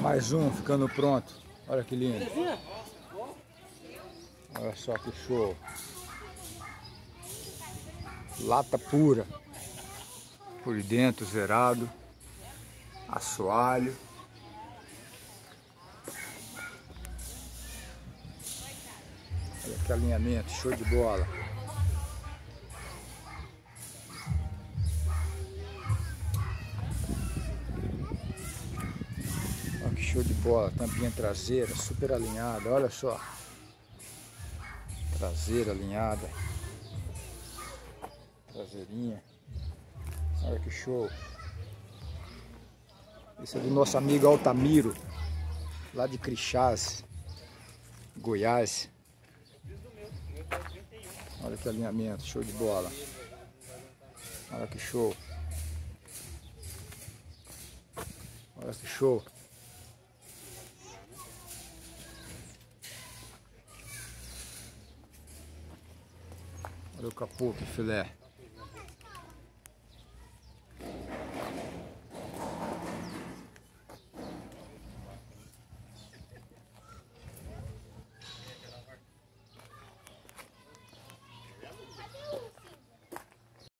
Mais um ficando pronto. Olha que lindo. Olha só que show. Lata pura. Por dentro zerado. Assoalho. Olha que alinhamento, show de bola. Olha que show de bola, tampinha traseira, super alinhada, olha só. Traseira alinhada. Traseirinha. Olha que show. Esse é do nosso amigo Altamiro, lá de Crixás, Goiás. Olha que alinhamento, show de bola. Olha que show. Olha que show. Olha o capô, que filé.